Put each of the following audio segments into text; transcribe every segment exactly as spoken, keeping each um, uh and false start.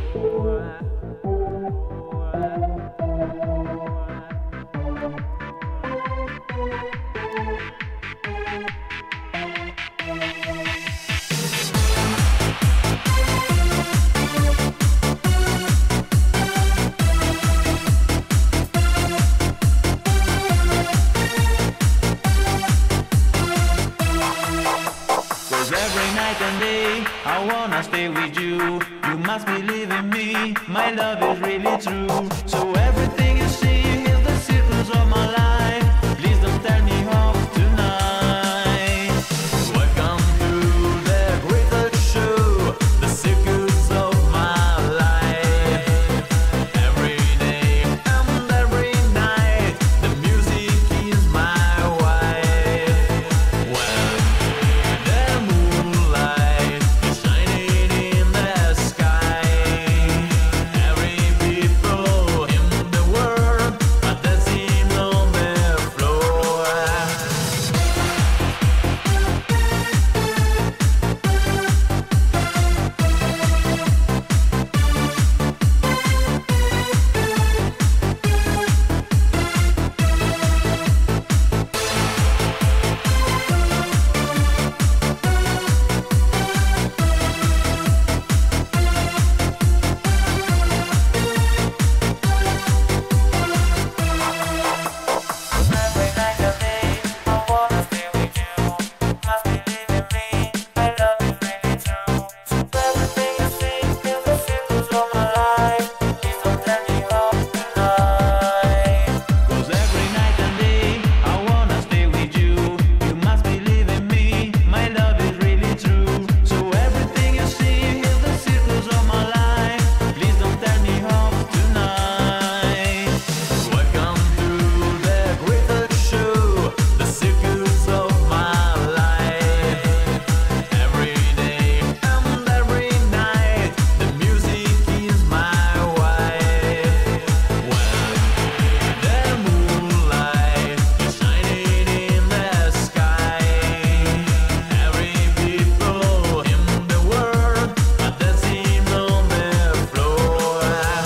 I wanna stay with you. You must believe in me. My love is really true. So everything you see is the circles of my life. Please don't tell me off tonight. Welcome to the greatest show, the circles of my life. Every day and every night, the music is my wife. When the moonlight is shining in the sky, every people in the world are dancing on the floor. Every night and day, I wanna stay with you. Must believe in me, my love is really true. So everything you see is the circles of my life. Please don't tell me off tonight. 'Cause every night and day, I wanna stay with you. You must believe in me, my love is really true. So everything you see is the circles of my life. Please don't tell me off tonight. Welcome to the greatest show, the circles of my life. Every day and every night, the music is my wife. When the moonlight is shining in the sky, every people in the world are dancing on the floor.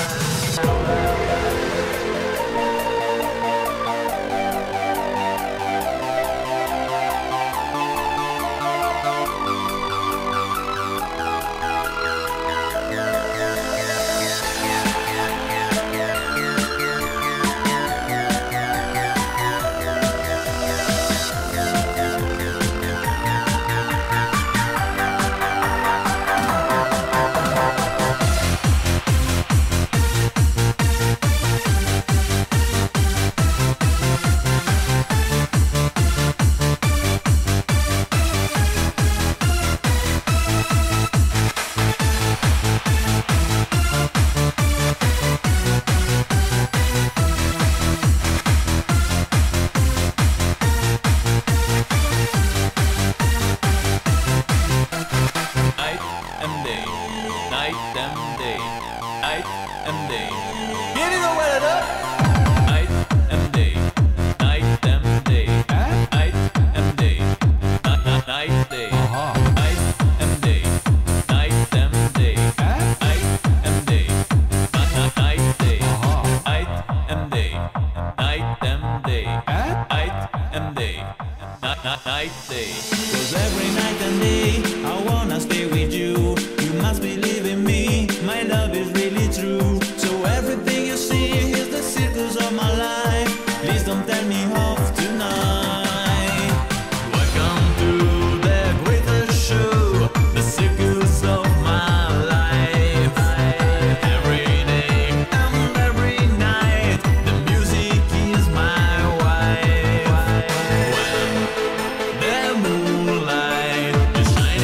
Night and day, night and day, night and day. Get it over it up. Night and day, night and day, night and day, night night night day, night and day, night and day, night and day, night night night day, night and day, night and day, night and day, night night night day. 'Cause every night and day, I wanna stay with you. You must believe in me, my love is really true. So everything you see is the circles of my life. Please don't tell me off tonight. Welcome to the greatest show, the circles of my life. Every day and every night, the music is my wife. When the moonlight is shining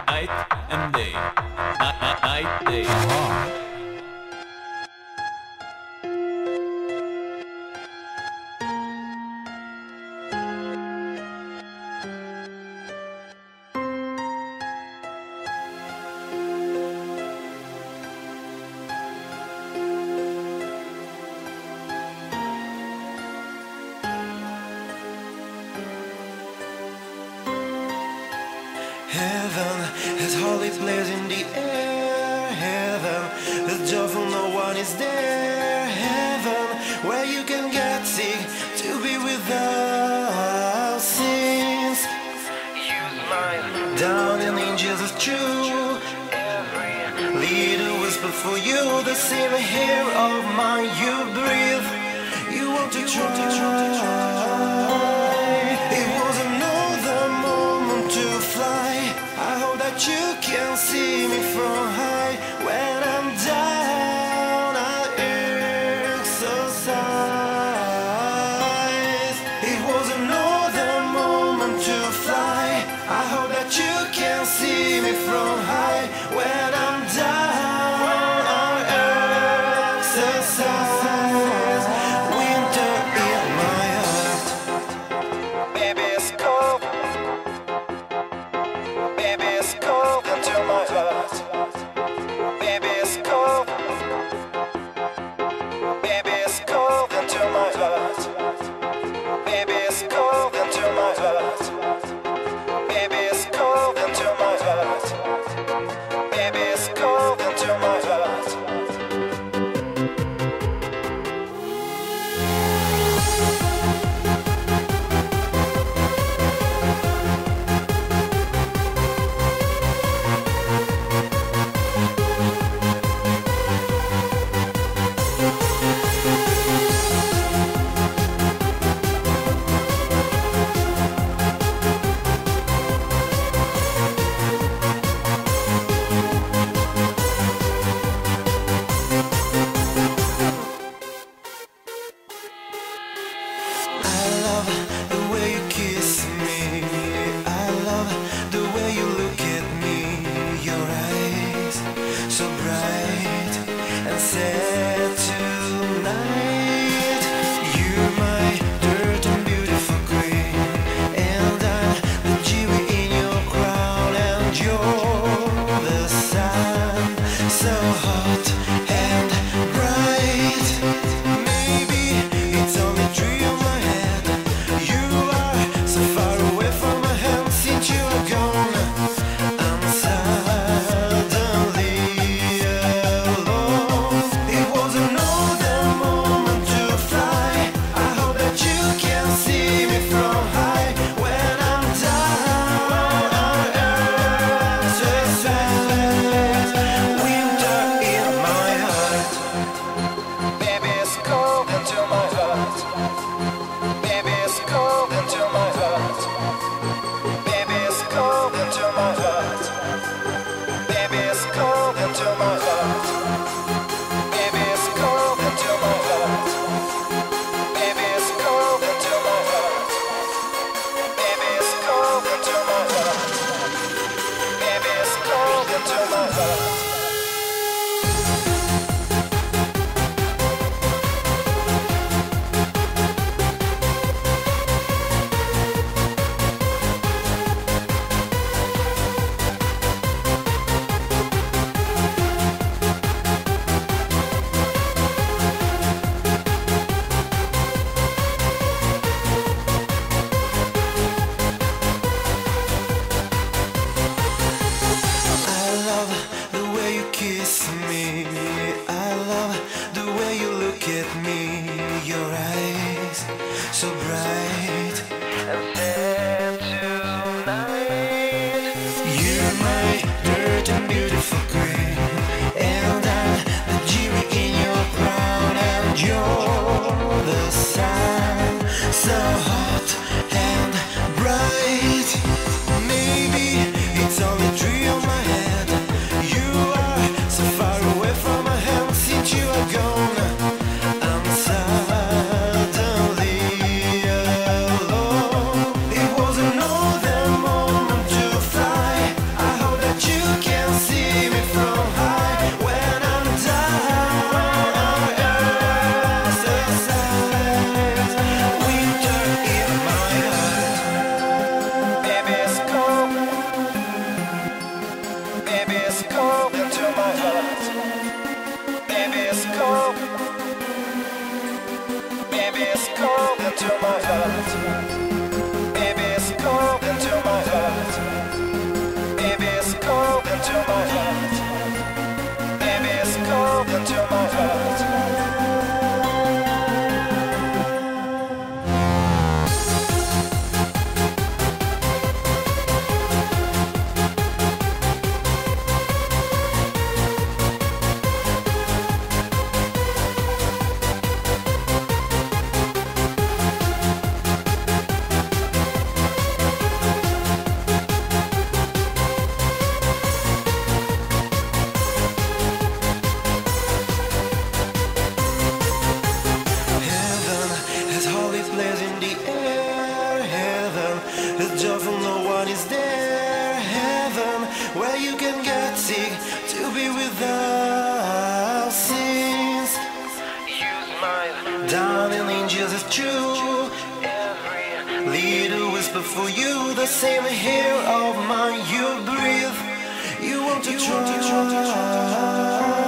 night and day. Night, night, day. Heaven has holy place in the air. Heaven is joyful, no one is there. Heaven where you can get sick to be without sins. Use mine down in angels is true. Every little whisper for you, the same hair of mine you breathe. You want to try, to try, to try. It was another moment to fly. I hope that you can see me from high. When I'm down, I exercise. It was another moment to fly. I hope that you can see me from high. When I'm down, I exercise. Winter in my heart. Baby, it's cold. Baby, it's cold into my heart. Baby, it's cold. Baby, it's cold into my heart. Baby, it's cold into my heart. Baby, it's cold into my heart. Baby, it's cold into my heart. I love the way you kiss me. I love the way you look at me. Your eyes so bright and sad tonight. You're my dirt and beautiful queen, and I'm the jewel in your crown. And you're the sun, so hot and bright. Maybe it's only a dream of my head. You are so far away from my hand since you are gone. I'm suddenly alone. It was another moment to fly. I hope that you can see me from high. When I'm down, exercise. Winter in my heart. Baby, it's cold into my heart. Baby, it's cold into my heart. Baby, it's cold into my heart. Baby, it's cold into my heart. Baby, it's cold into my heart. Baby, it's cold into my heart. Baby, it's cold into my heart. Baby, it's cold into my heart. I love the way you kiss me. I love the way you look at me. Your eyes so bright and sad tonight. You're my dirt and beautiful queen, and I'm the jewel in your crown. And you're the sun, so hot and bright. Maybe it's only a dream of my head. You into my heart. Baby, it's cold into my heart. Baby, it's cold into my heart. Baby, it's cold into my heart. Where you can get sick to be without sins. Use my darling angels, it's true. Every little whisper for you, the same here of mine. You breathe, you want to try.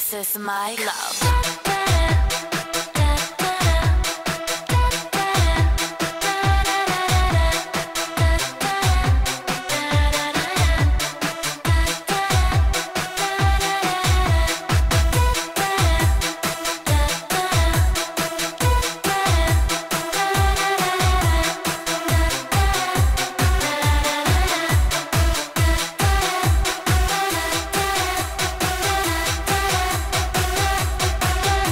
This is my love. We'll be right back.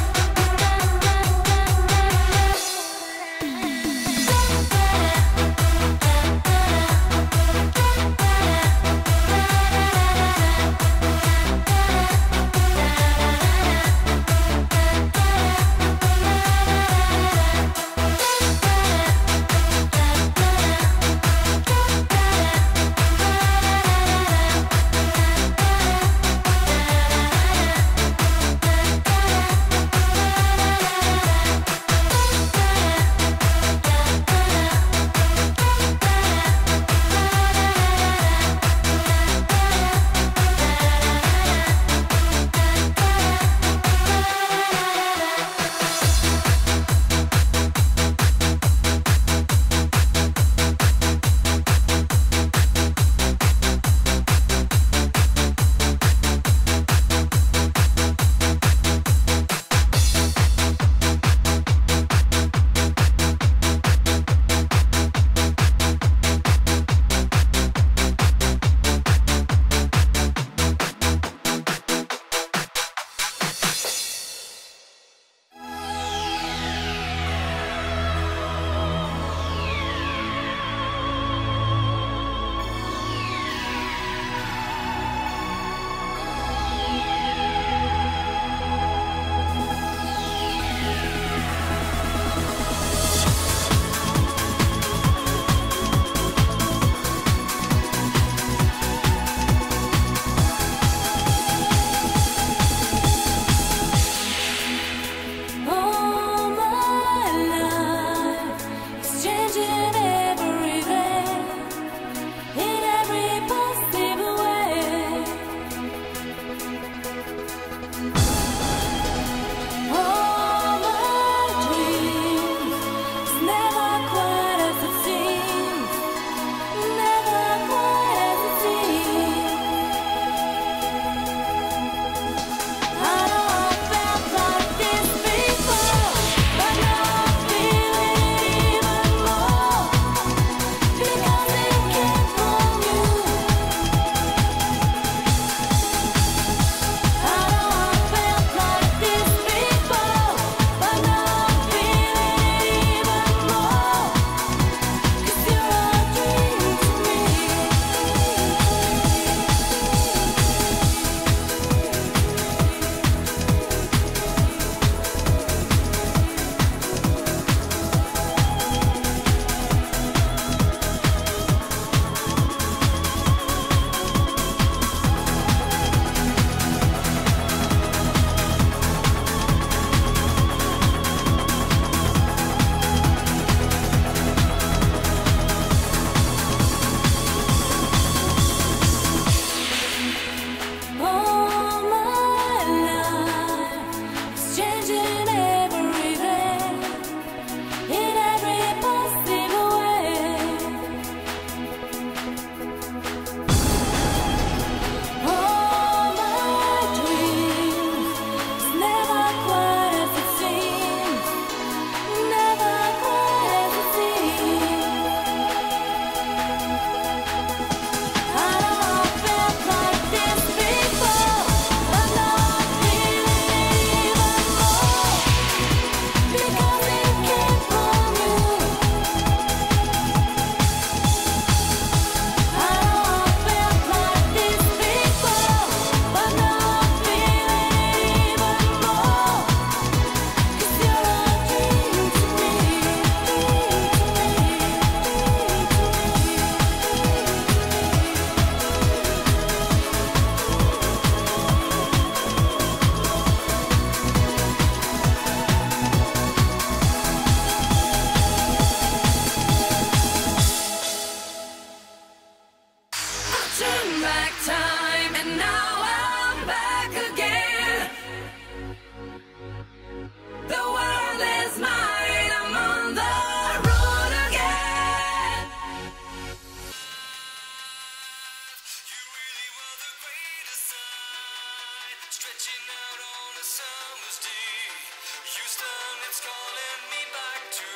stretching out on a summer's day. Houston, it's calling me back to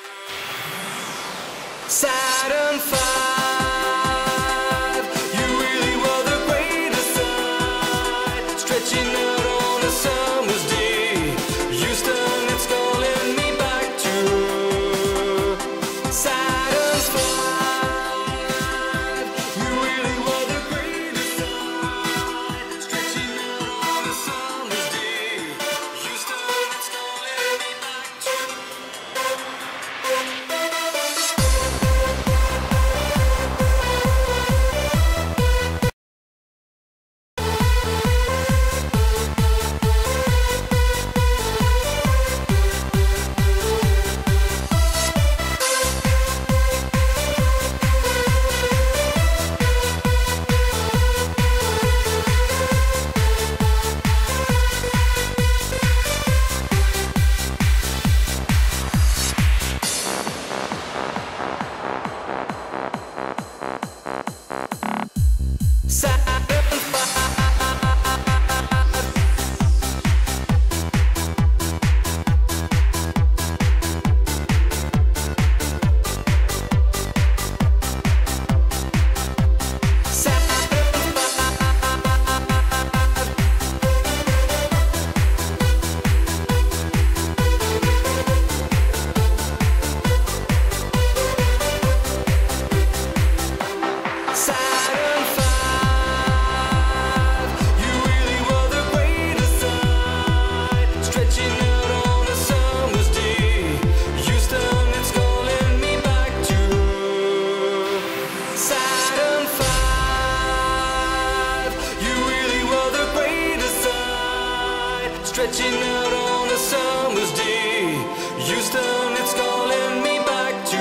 Saturn five. You really were the greatest sight, stretching out on a summer's day. Houston, it's calling me back to Saturn five. You really were the greatest sight, stretching out on a summer's day. Houston, it's calling me back to Saturn five. You really were the greatest sight, stretching out on a summer's day. Houston, it's calling me back to Saturn five. You really were the greatest sight, stretching out on a summer's day. Houston, it's calling me back to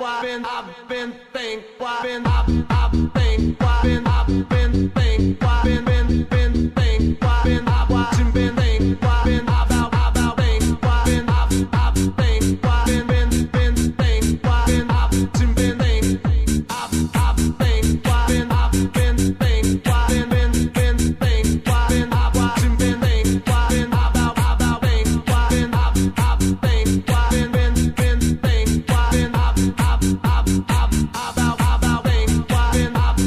why been I've been think why been I've I've think why been I've been think why been been been think why been I've watching been think why been I've out about think why been I've I've think why been been been think why been I've been been think I've I've think why been I've been think why been been been think why been I've watching been think why been I've out about think why been I've I've think why been been been think why been I've I've I've I've about about think why been I've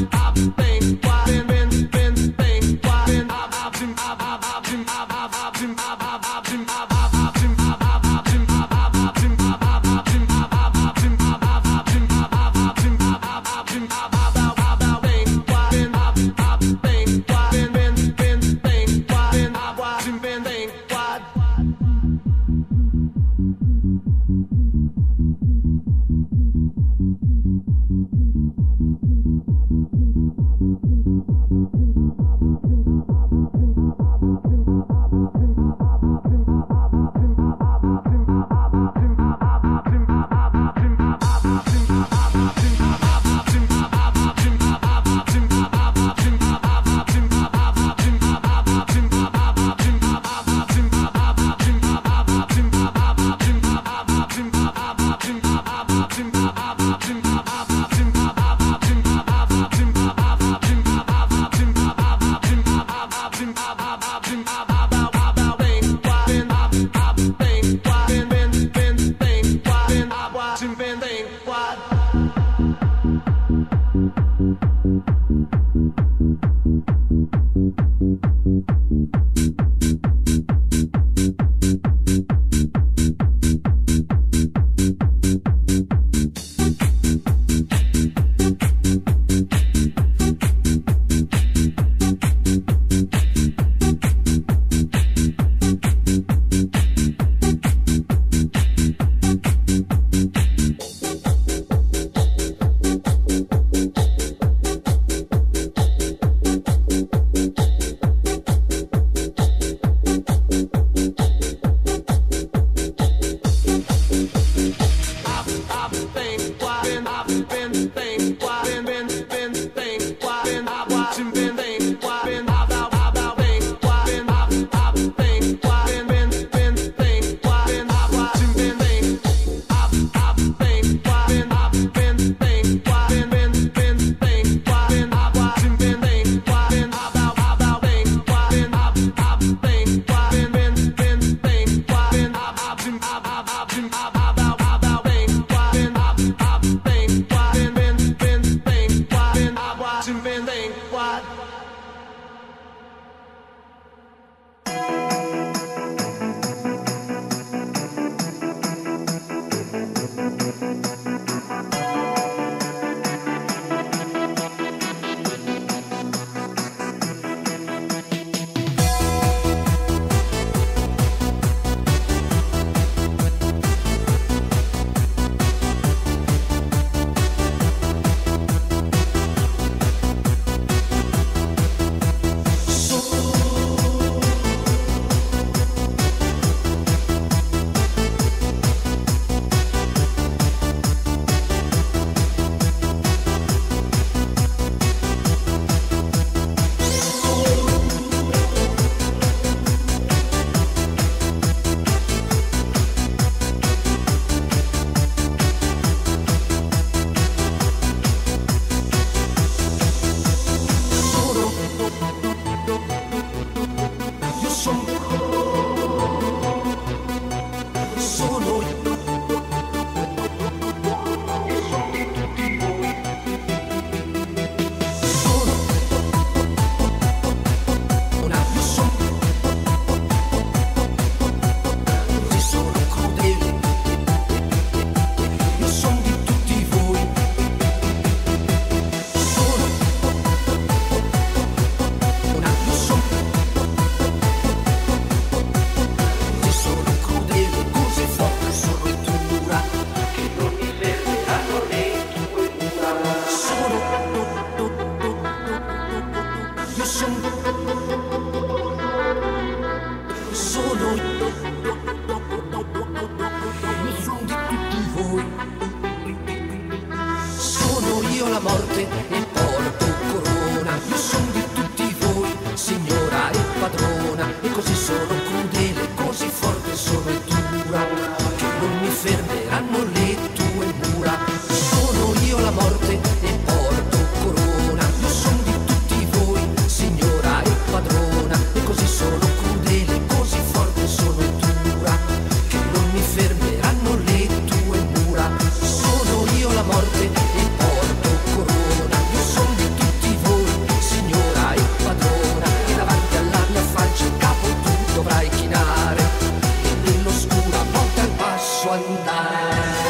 giura che non mi fermeranno le tue mura. Sono io la morte e porto corona. Io sono di tutti voi, signora e padrona. E così sono crudele, così forte sono e dura che non mi fermeranno le tue mura. Sono io la morte e porto corona. Io sono di tutti voi, signora e padrona. E davanti alla mia faccia il capo tu dovrai chinare e nell'oscura morte al passo andare.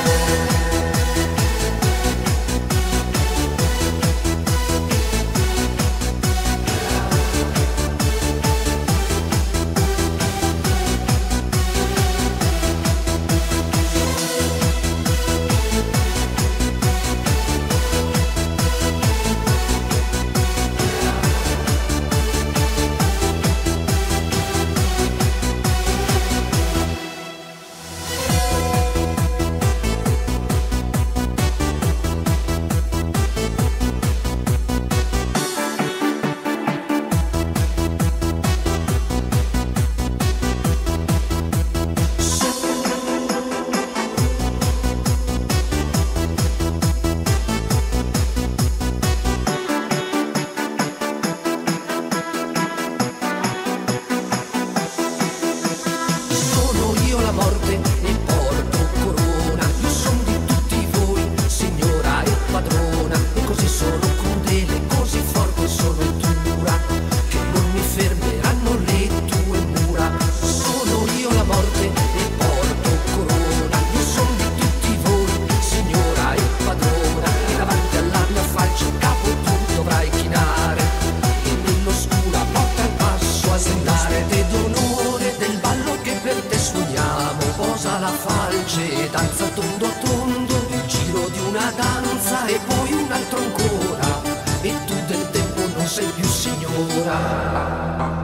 Danza tondo a tondo, il giro di una danza e poi un altro ancora, e tu del tempo non sei più signora.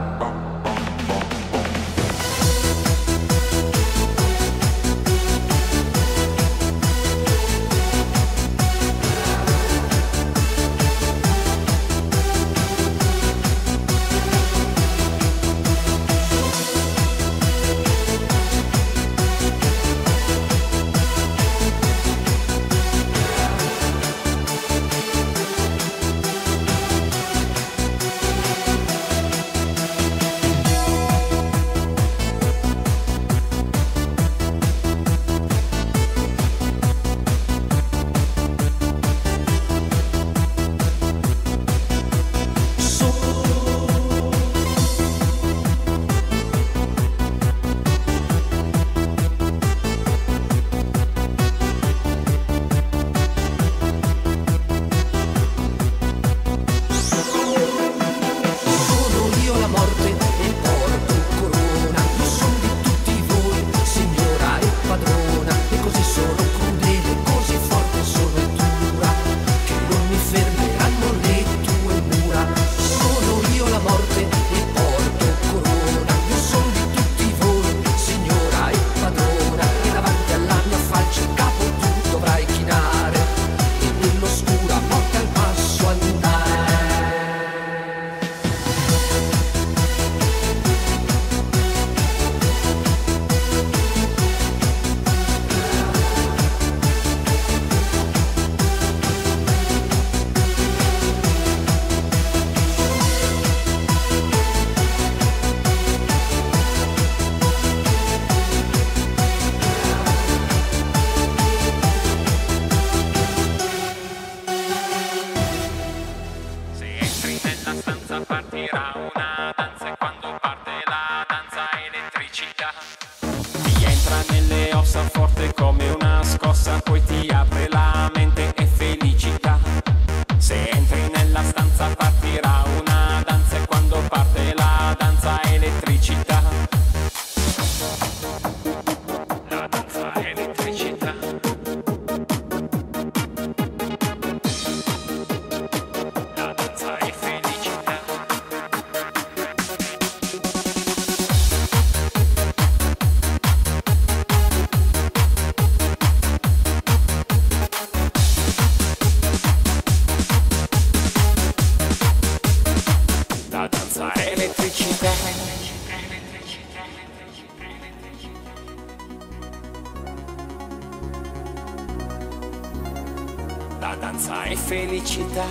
La danza è felicità.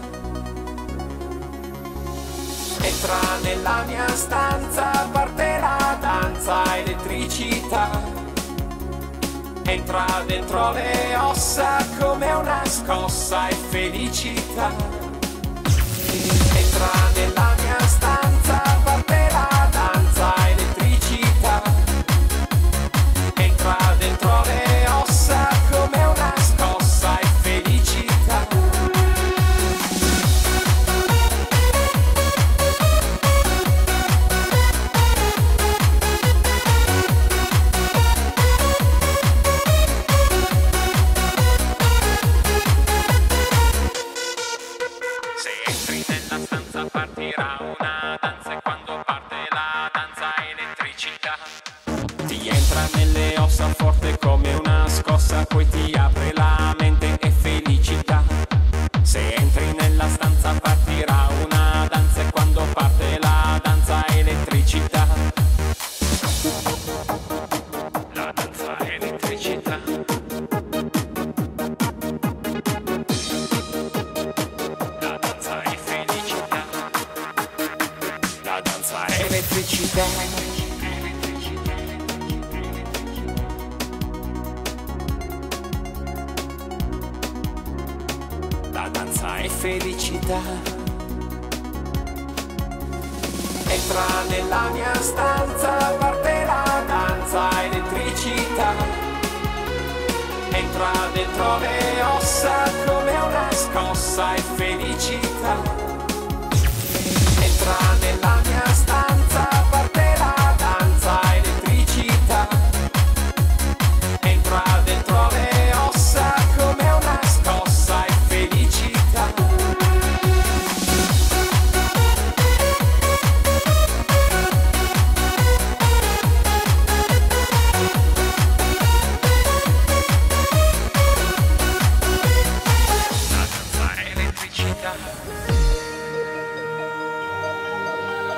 Entra nella mia stanza, parte la danza, elettricità. Entra dentro le ossa come una scossa e felicità. Entra nella mia stanza, parte la danza, elettricità. Entra dentro le ossa come una scossa e felicità. Se entri nella stanza partirà una danza e quando parte la danza elettricità. Ti entra nelle ossa forte come una scossa, poi ti apre la mente e felicità. Se entri nella stanza partirà una danza e quando parte la danza elettricità. La danza elettricità. La danza è felicità. La danza è elettricità. La danza è felicità. Entra nella mia stanza, parte la danza, elettricità. Entra dentro le ossa come una scossa e felicità. Entra nella mia stanza, parte la danza, elettricità. Entra dentro le ossa come una scossa e felicità. La danza è elettricità.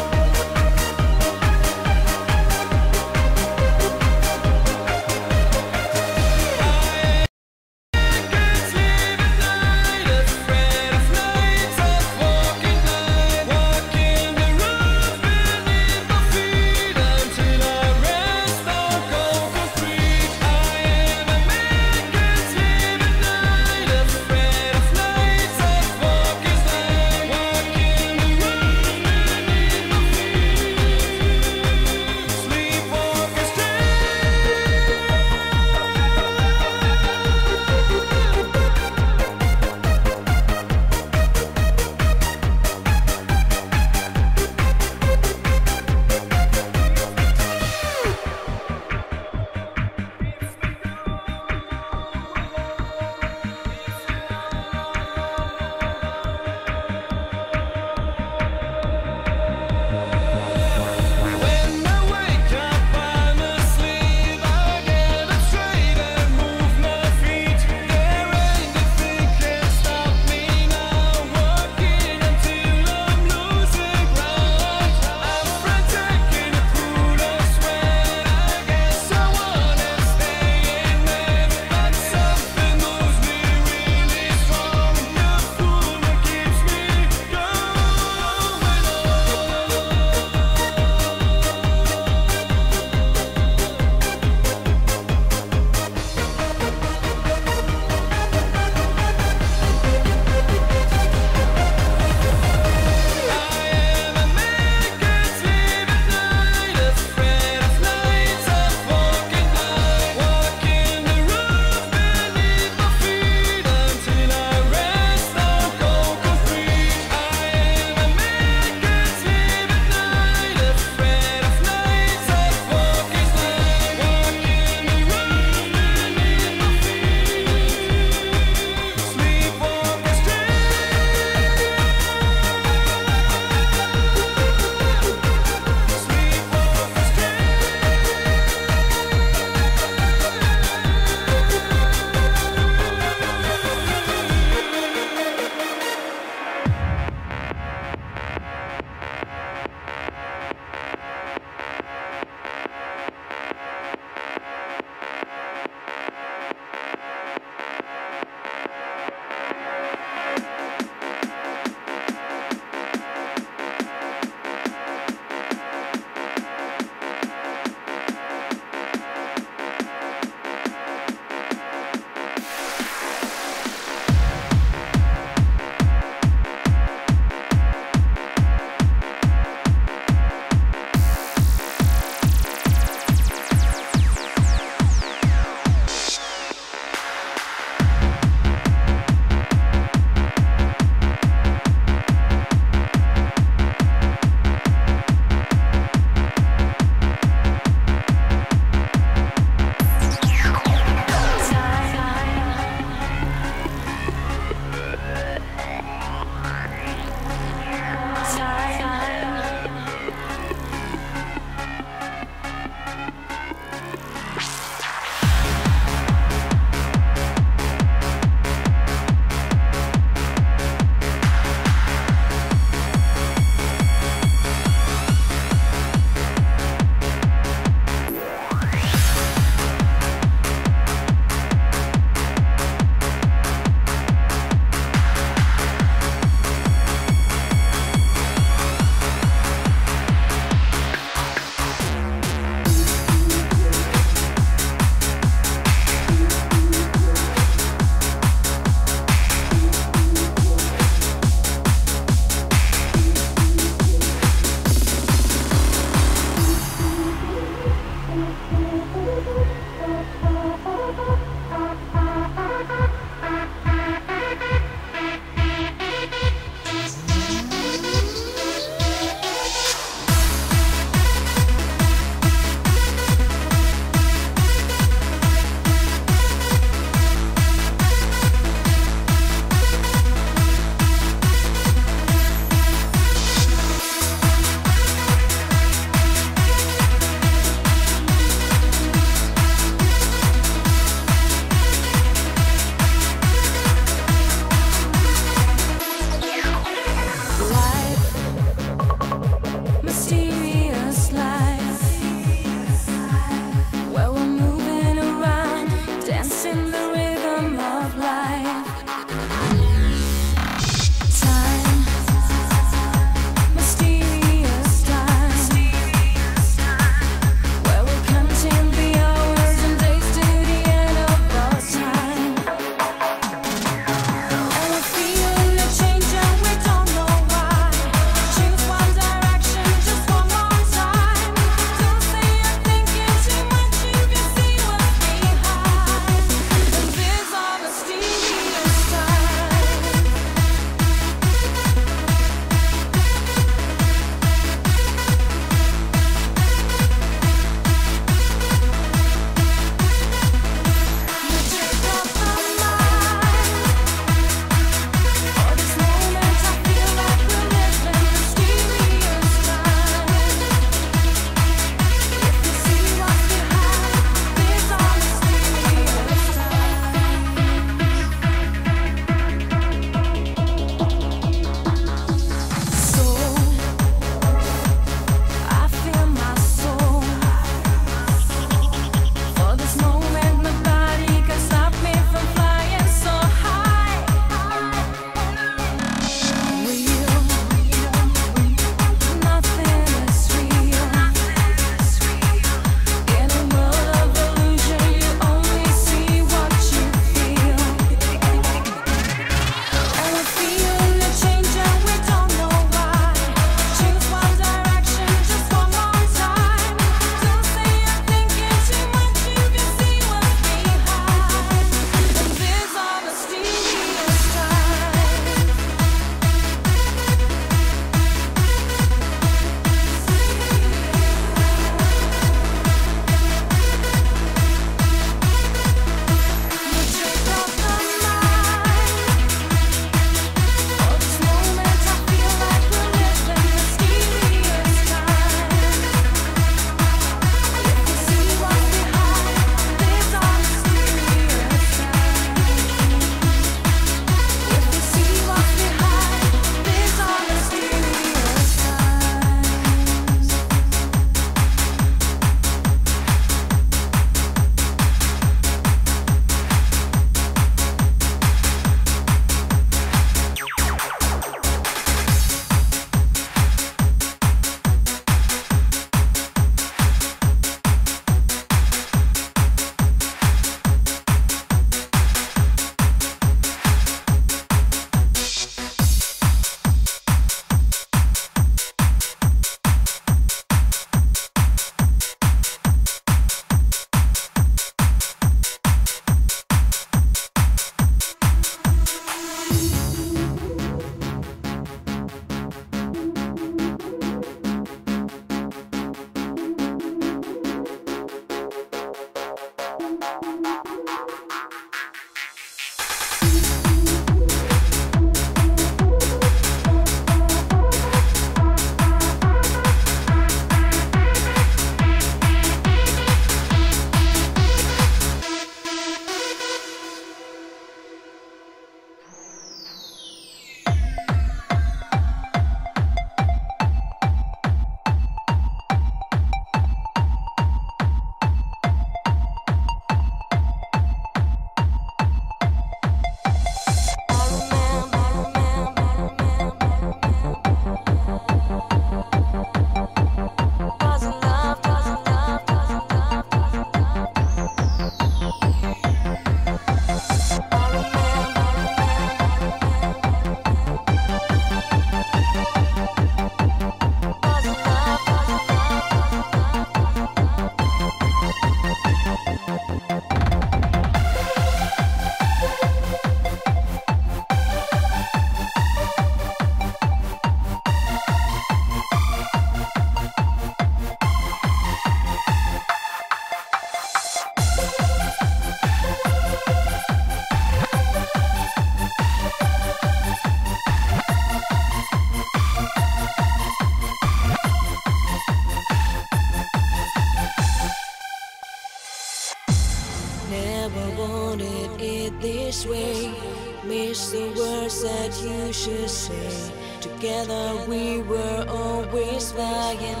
never wanted it this way. Miss the words that you should say. Together we were always flying.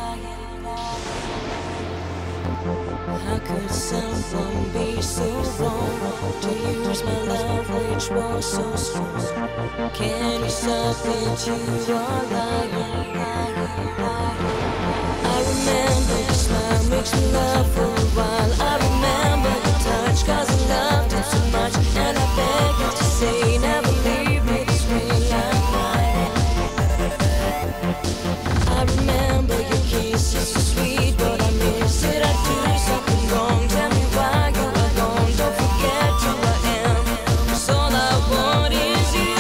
How could someone be so wrong to use my love which was so strong? Can you stop it? You are lying. I remember your smile makes me laugh for a while. I remember the touch cause I loved it so much. And I beg you to say never leave me this way. I remember your kisses so sweet, but I miss it. I do something wrong. Tell me why you are gone. Don't forget who I am. 'Cause all I want is you.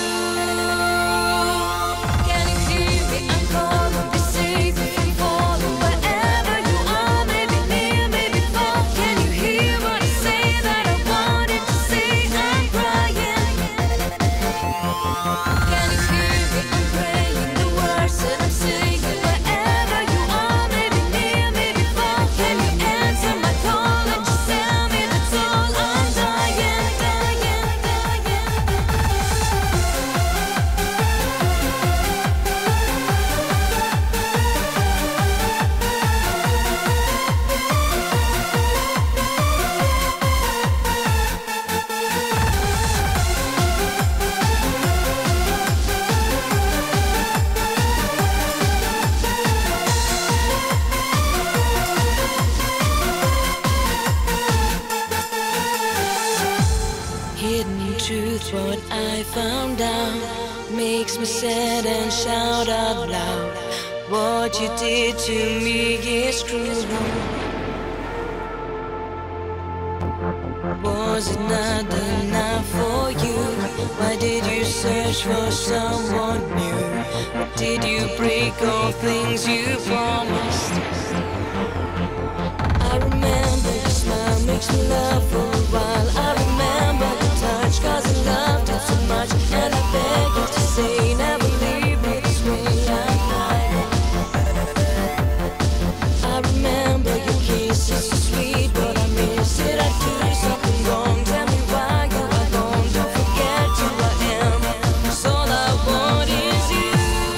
Can you hear me? I'm calling. Be safe if you fall. Wherever you are, maybe near, maybe far. Can you hear what I say that I wanted to say? I'm crying. Can you hear me? I'm praying the words that I'm saying. Wherever you are, maybe near, maybe far. Can you answer my call and just tell me that's all? I'm dying, dying, dying. Hidden truth, what I found out makes me sad and shout out loud. What you did to me is cruel. Was it not enough for you? Why did you search for someone new? Did you break all things you promised? I remember your smile makes me laugh for a while. I remember the touch cause I loved it so much. And I beg you to say never leave me this way. I remember your kisses so sweet, but I miss it. I do something wrong. Tell me why you are gone. Don't forget who I am. 'Cause all I want is you.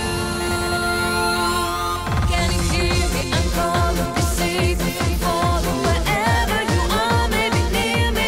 Can you hear me? I'm calling. Be safe if you fall. Wherever you are, maybe near,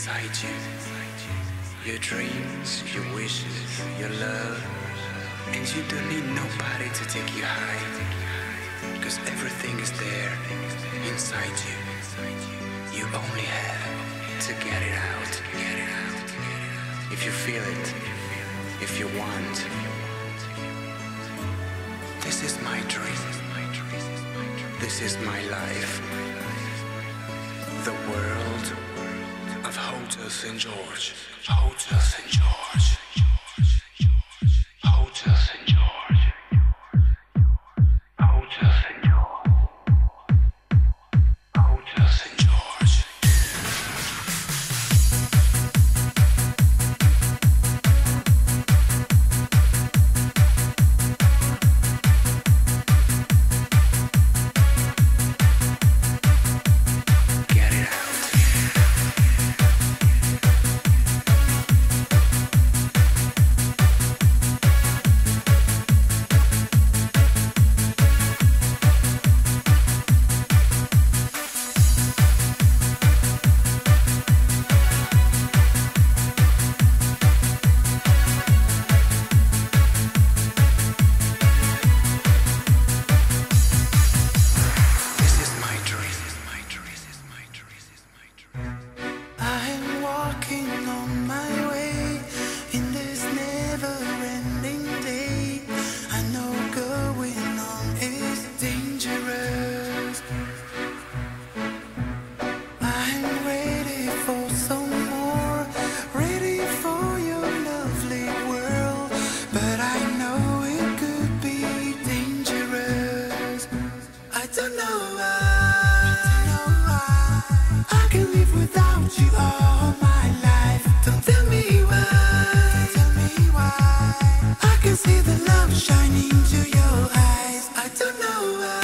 inside you. Your dreams, your wishes, your love. And you don't need nobody to take you high. Cause everything is there inside you. You only have to get it out. Get it out. If you feel it, if you want. This is my dream. This is my life. The world of Hotel Saint George. Hotel Saint George. Hotel Saint George. Hotel Saint George. Hotel Saint George. Get it out. This is my dream. My dream. This is my dream. This is my dream. I'm walking on my way in this never-ending day. I know going on is dangerous. I'm ready for some more, ready for your lovely world. But I know it could be dangerous. I don't know why. I can live without you all my life. Don't tell me why. Tell me why. I can see the love shining to your eyes. I don't know why.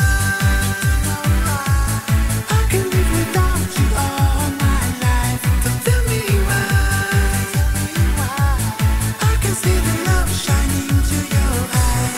I can live without you all my life. Don't tell me why. Tell me why. I can see the love shining to your eyes.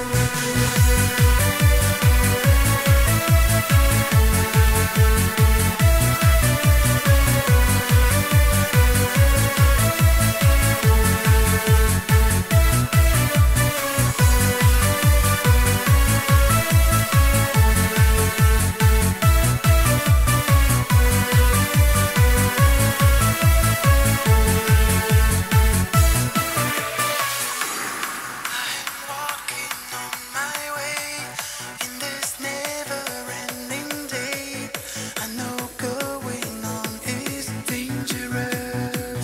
Walking on my way in this never-ending day. I know going on is dangerous.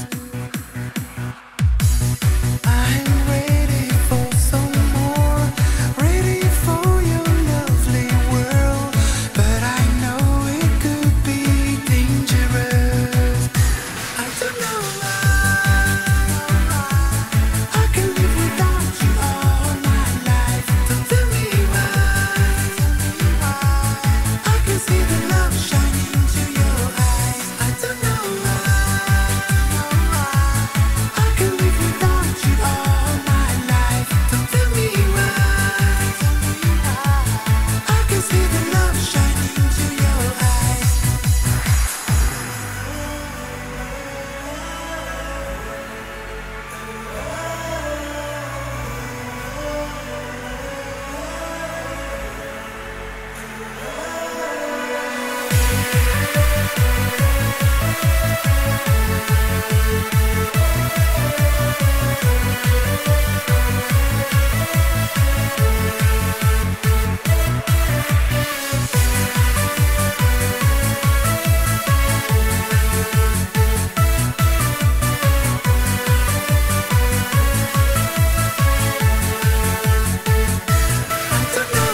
I'm ready for some more, ready for your lovely world. But I know it could be dangerous. I don't know why. I can live without you all my life. Don't tell me why. I can see the love shining to your eyes. I don't know why. I can live without you all my life. Don't tell me why. I can see the love shining to your eyes. I don't know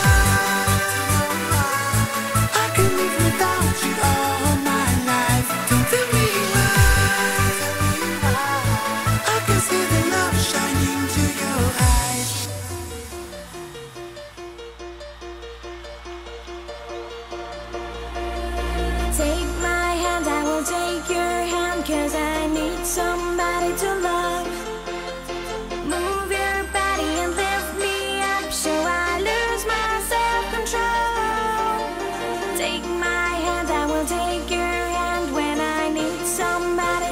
why. I can live without you all my life. Don't tell me why. I can see the love shining to your eyes. Take my hand, I will take your hand, 'cause I need somebody to love. Move your body and lift me up so I lose my self-control. Take my hand, I will take your hand when I need somebody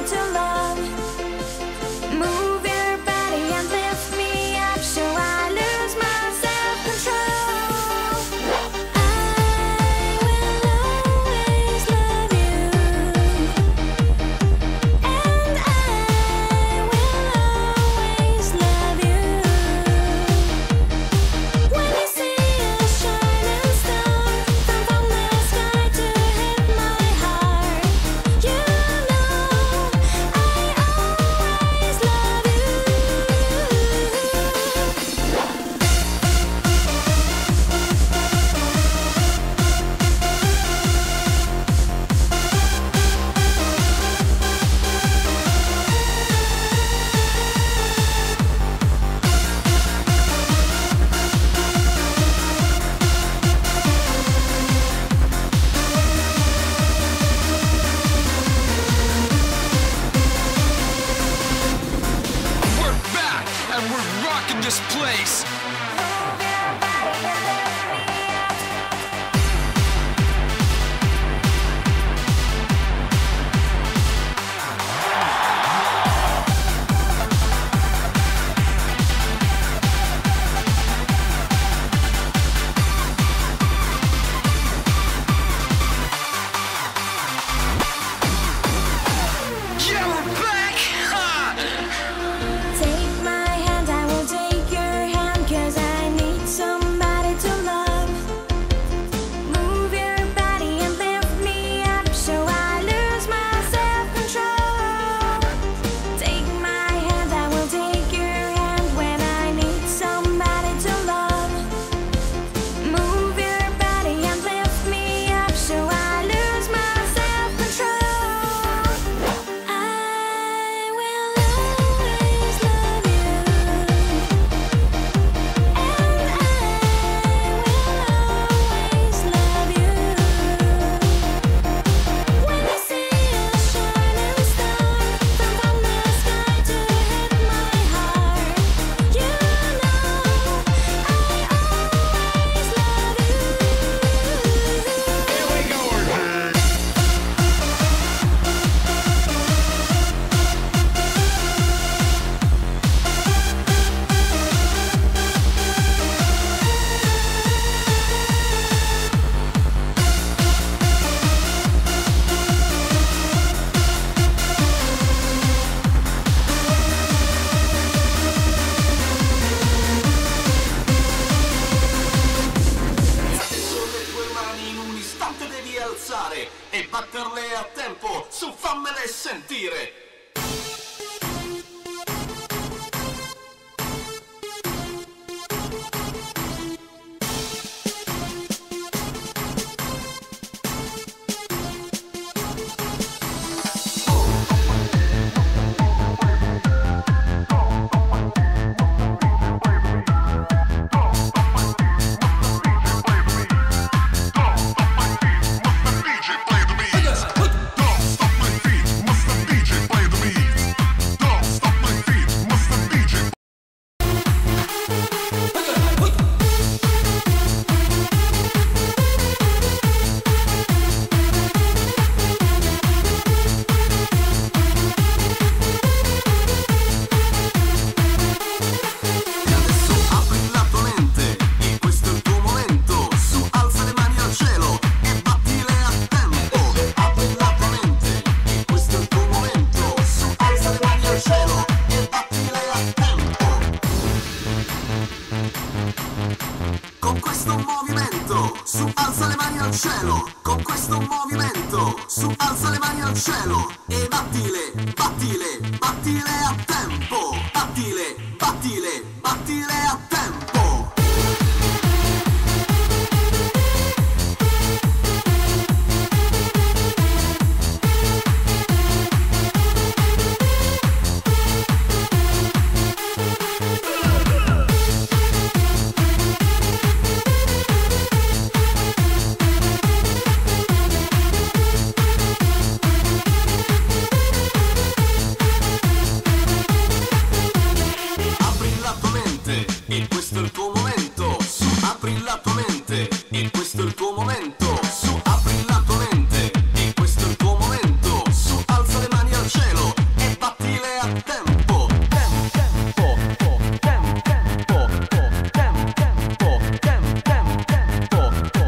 e sentire. Con questo movimento, su alza le mani al cielo. Con questo movimento, su alza le mani al cielo. E battile, battile, battile a tempo. Battile, battile, battile a tempo. E questo è il tuo momento, su apri la tua mente, e questo è il tuo momento, su apri la tua mente, e questo è il tuo momento, su alza le mani al cielo e battile a tempo. Tempo, tempo, tempo, tempo, tempo, tempo, tempo, tempo,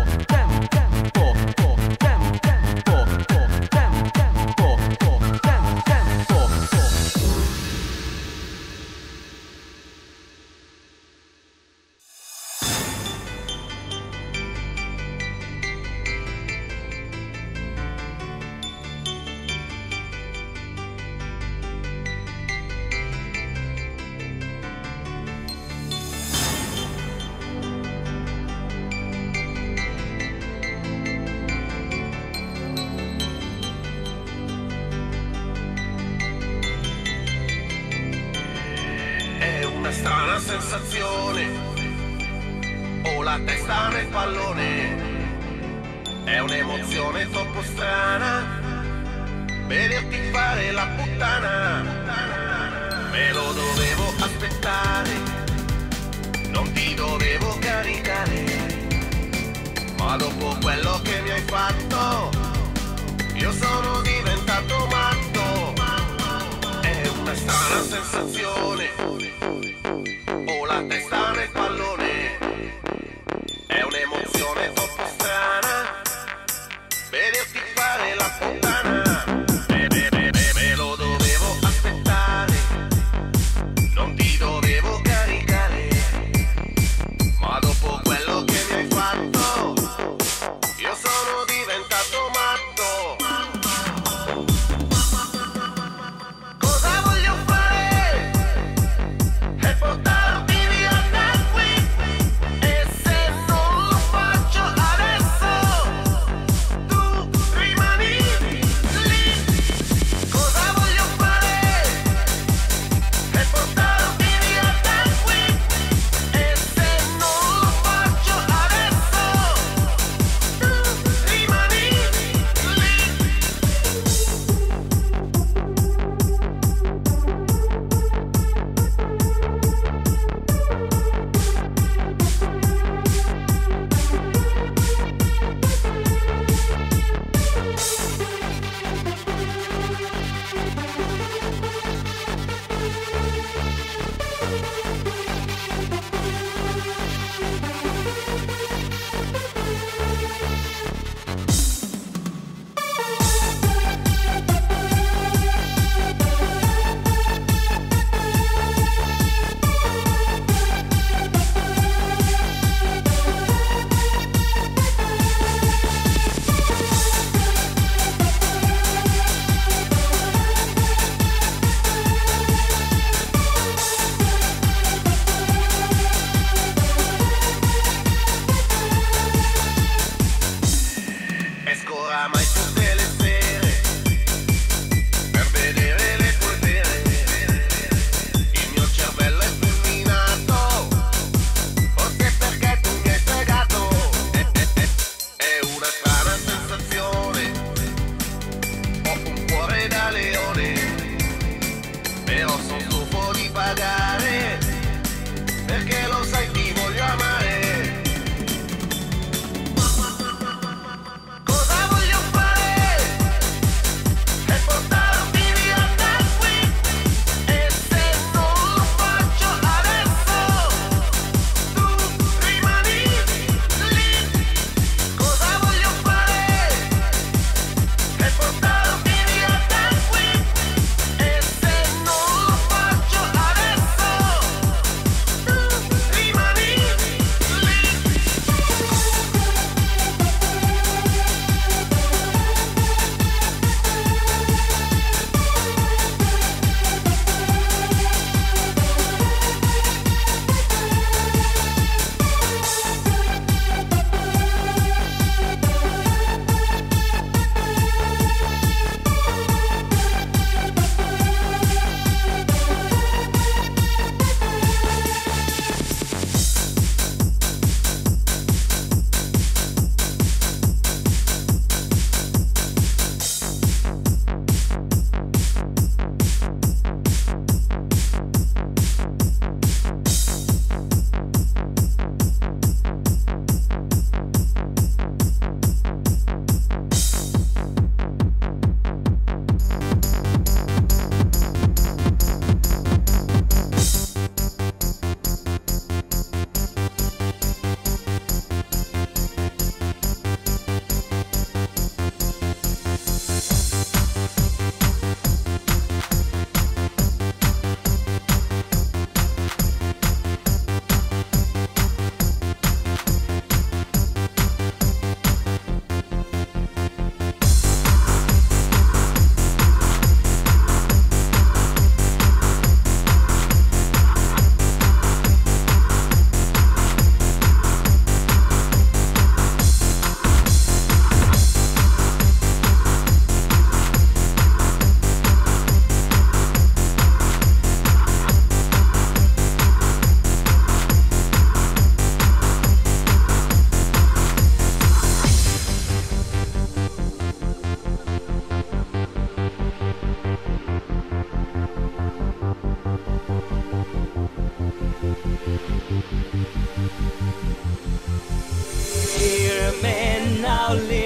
una strana sensazione, ho la testa nel pallone, è un'emozione troppo strana, vederti fare la puttana, me lo dovevo aspettare, non ti dovevo caricare, ma dopo quello che mi hai fatto, io sono diventato matto, è una strana sensazione. Ho la testa nel pallone, è un'emozione troppo strana, vederti fare la puttana, me, me, me, me, me lo dovevo aspettare, non ti dovevo caricare, ma dopo quello che mi hai fatto, io sono diventato matto. Cosa voglio fare?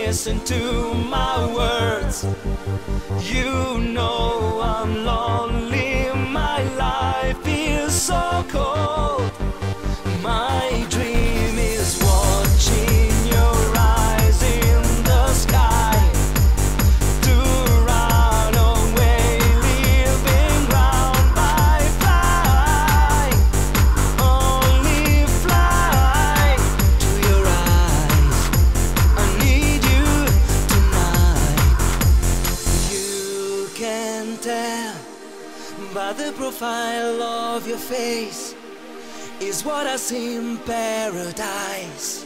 listen to my words. You know I'm lonely, my life is so cold. My dream is watching your eyes in the sky, to run away, leaving ground by fly. Only fly to your eyes. I need you tonight. You can tell by the profile of your face is what I see in paradise.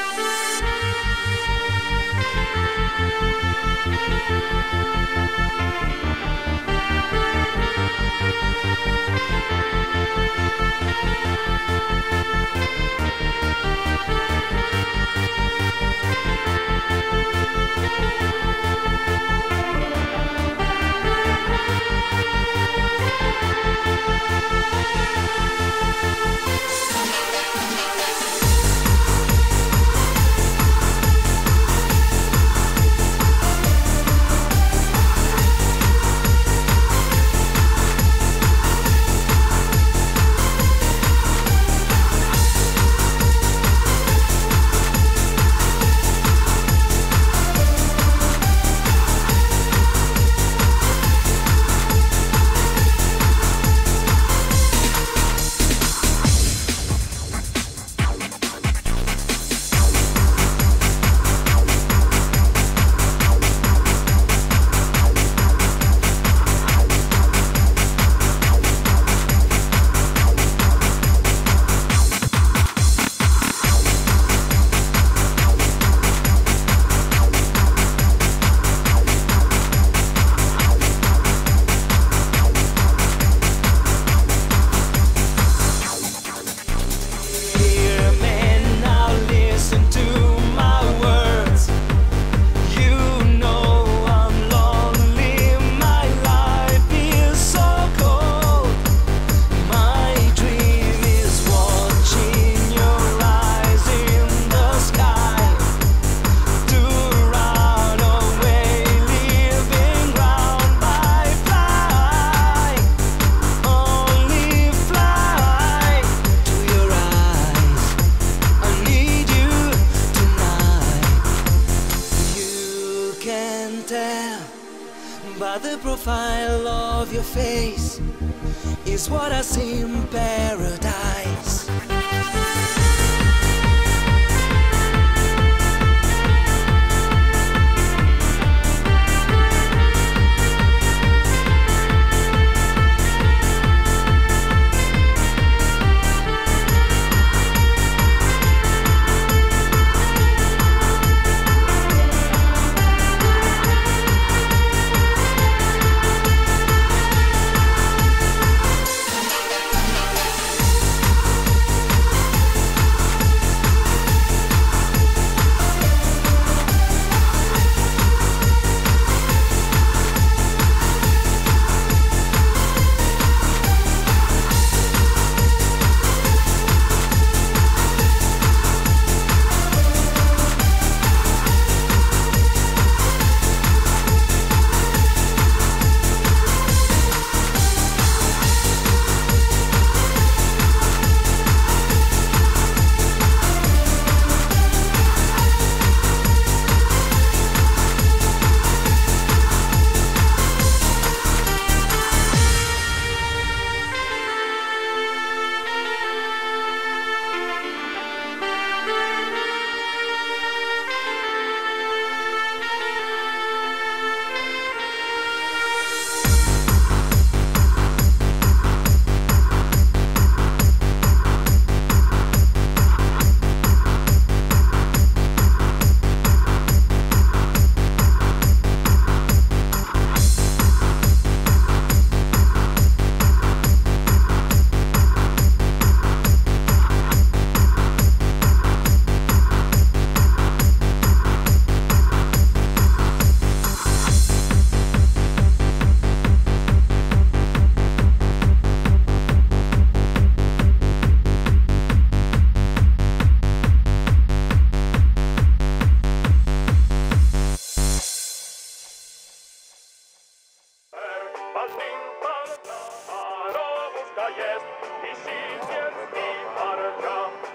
By the profile of your face is what I see in paradise. Parobówka jest i sitien i parka.